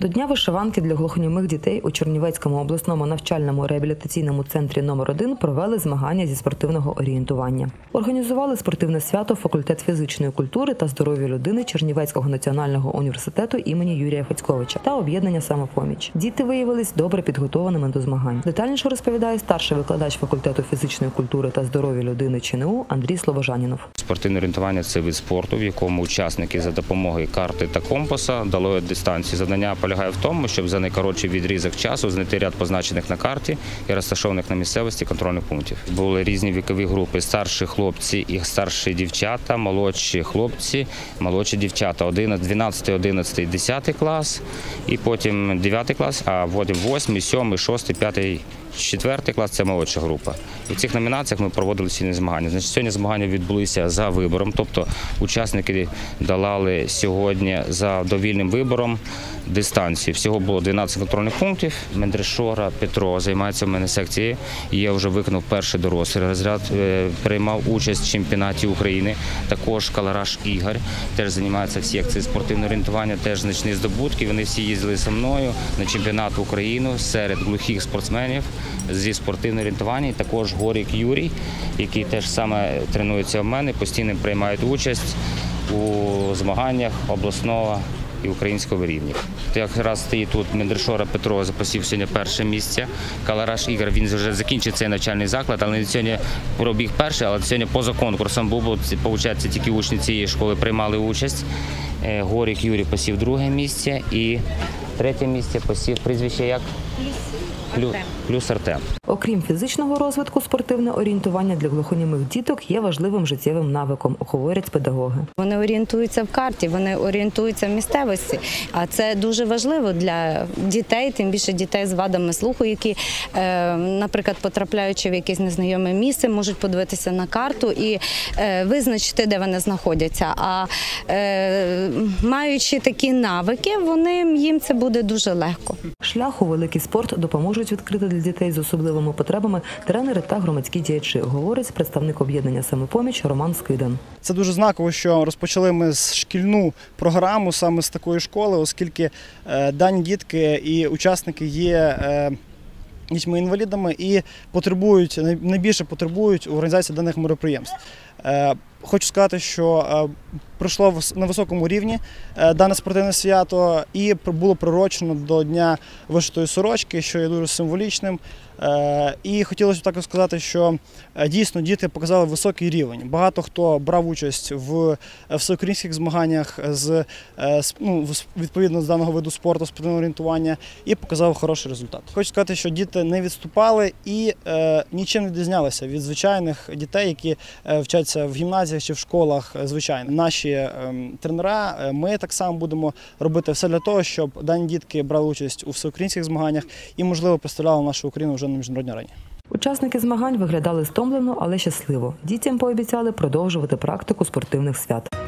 До Дня вишиванки для глухонімих дітей у Чернівецькому обласному навчальному реабілітаційному центрі номер 1 провели змагання зі спортивного орієнтування. Організували спортивне свято факультет фізичної культури та здоров'я людини Чернівецького національного університету імені Юрія Федьковича та об'єднання «Самопоміч». Діти виявились добре підготованими до змагань. Детальніше розповідає старший викладач факультету фізичної культури та здоров'я людини ЧНУ Андрій Слобожанінов. Спортивне орієнтування – це вид спорту, в якому учасники за допомогою карти та компаса долають дистанцію. Завдання полягає в тому, щоб за найкоротший відрізок часу знайти ряд позначених на карті і розташованих на місцевості контрольних пунктів. Були різні вікові групи – старші хлопці і старші дівчата, молодші хлопці, молодші дівчата, 12, 11, 10 клас, і потім 9 клас, а потім 8, 7, 6, 5, 4 клас – це молодша група. У цих номінаціях ми проводили сьогодні змагання. Сьогодні змагання відбулися за вибором, тобто учасники долали сьогодні за довільним вибором дистанцію. Всього було 12 контрольних пунктів. Мендришора Петро займається в мене секцією. Я вже виконав перший дорослий розряд, приймав участь в чемпіонаті України. Також Калараш Ігор теж займається в секції спортивного орієнтування, теж значні здобутки. Вони всі їздили зі мною на чемпіонат України серед глухих спортсменів зі спортивного орієнтування. І також Горік Юрій, який теж саме тренується в мене, постійно приймають участь у змаганнях обласного і українського рівня. Якраз стоїть тут Мендришора Петро, посів сьогодні перше місце. Калараш Ігор, він вже закінчив цей навчальний заклад, але не сьогодні пробіг перший, але сьогодні поза конкурсом був, бо, виходить, тільки учні цієї школи приймали участь. Горік Юрій посів друге місце і третє місце посів прізвище як? Плюс Артем. Окрім фізичного розвитку, спортивне орієнтування для глухонімих діток є важливим життєвим навиком, говорять педагоги. Вони орієнтуються в карті, вони орієнтуються в місцевості, а це дуже важливо для дітей, тим більше дітей з вадами слуху, які, наприклад, потрапляючи в якесь незнайоме місце, можуть подивитися на карту і визначити, де вони знаходяться. А маючи такі навики, їм це буде дуже легко. Шлях у великий спорт допоможуть відкрити для дітей з особливими потребами тренери та громадські діячі, говорить представник об'єднання «Самопоміч» Роман Скидан. Це дуже знаково, що розпочали ми шкільну програму саме з такої школи, оскільки дані дітки і учасники є дітьми-інвалідами і найбільше потребують у організації даних мероприємств. Хочу сказати, що пройшло на високому рівні дане спортивне свято і було приурочено до Дня вишитої сорочки, що є дуже символічним. І хотілося б також сказати, що дійсно діти показали високий рівень. Багато хто брав участь в всеукраїнських змаганнях відповідно з даного виду спорту, спортивного орієнтування і показав хороший результат. Хочу сказати, що діти не відступали і нічим не відрізнялися від звичайних дітей, які вчаться в гімназіях чи в школах звичайно. Наші тренера, ми так само будемо робити все для того, щоб дані дітки брали участь у всеукраїнських змаганнях і, можливо, представляли нашу Україну вже на міжнародній арені. Учасники змагань виглядали стомлено, але щасливо. Дітям пообіцяли продовжувати практику спортивних свят.